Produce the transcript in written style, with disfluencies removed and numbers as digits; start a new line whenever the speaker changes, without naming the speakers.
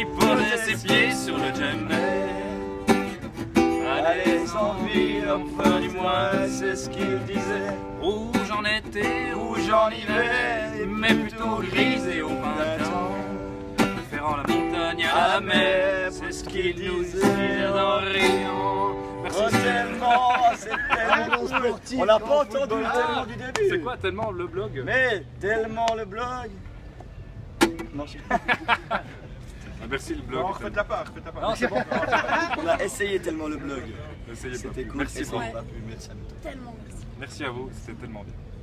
posait ses pieds sur le djembé. Allez sans vie, enfin du moins, c'est ce qu'il disait. Rouge en été, rouge en hiver, mais plutôt grisé au printemps. Préférant la montagne à la mer, c'est ce qu'il nous disait en riant. Merci.
Oh, tellement, c'est tellement sportif. On l'a pas entendu tellement du début.
C'est quoi tellement le blog?
Mais tellement le blog. Non, je...
Merci le blog.
Non, refaites-la pas, refaites-la pas.
Non, c'est bon.
On a essayé tellement le blog.
Essayez pas.
C'était cool.
Merci
et
beaucoup.
on a pu mettre ça.
Tellement merci.
Merci à vous, c'était tellement bien.